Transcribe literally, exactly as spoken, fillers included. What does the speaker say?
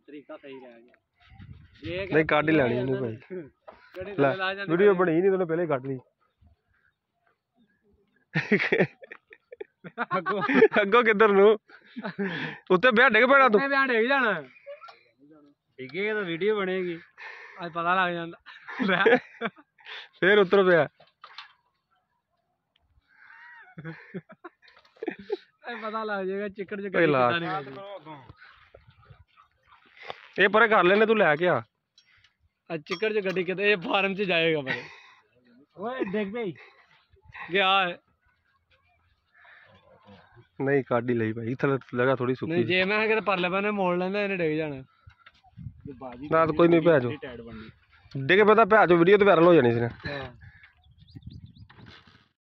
ਤਰੀਕਾ ਸਹੀ ਰਹਿ ਗਿਆ। ਜੇ ਨਹੀਂ ਕੱਢ ਹੀ ਲੈਣੀ ਇਹਨੂੰ ਭਾਈ। ਵੀਡੀਓ ਬਣੀ ਨਹੀਂ ਤੈਨੂੰ ਪਹਿਲੇ ਕੱਢ ਲਈ। ਅੱਗੋਂ ਅੱਗੋਂ ਕਿੱਧਰ ਨੂੰ ਉੱਤੇ ਵਿਆਹ ਡਿੱਗ ਪੈਣਾ ਤੂੰ। ਵਿਆਹ ਡਿੱਗ ਜਾਣਾ ਡਿੱਗੇ ਤਾਂ ਵੀਡੀਓ ਬਣੇਗੀ। ਅੱਜ ਪਤਾ ਲੱਗ ਜਾਂਦਾ ਫੇਰ ਉੱਤਰ ਪਿਆ। ਪਤਾ ਲੱਗ ਜਾਏਗਾ ਚਿੱਕੜ ਚ ਇਹ ਪਰੇ ਕਰ ਲੈਣੇ ਤੂੰ ਲੈ ਕੇ ਆ। ਚਿੱਕੜ ਚ ਗੱਡੀ ਕਿਤੇ ਇਹ ਫਾਰਮ ਚ ਜਾਏਗਾ ਪਰੇ। ਓਏ ਡਿੱਗ ਪਈ ਗਿਆ। ਨਹੀਂ ਕੱਢ ਹੀ ਲਈ ਭਾਈ ਥੱਲੇ ਲਗਾ ਥੋੜੀ ਸੁੱਕੀ। ਨਹੀਂ ਜੇ ਮੈਂ ਕਿਤੇ ਪਰਲੇ ਬੰਨੇ ਮੋੜ ਲੈਂਦਾ ਇਹਨੇ ਡਿੱਗ ਜਾਣਾ। ਨਾ ਤਾਂ ਕੋਈ ਨਹੀਂ ਭੈਜੋ ਡਿੱਗ ਪਤਾ ਭੈਜੋ ਵੀਡੀਓ ਤੇ ਵਾਇਰਲ ਹੋ ਜਾਣੀ ਸੀ ਨਾ।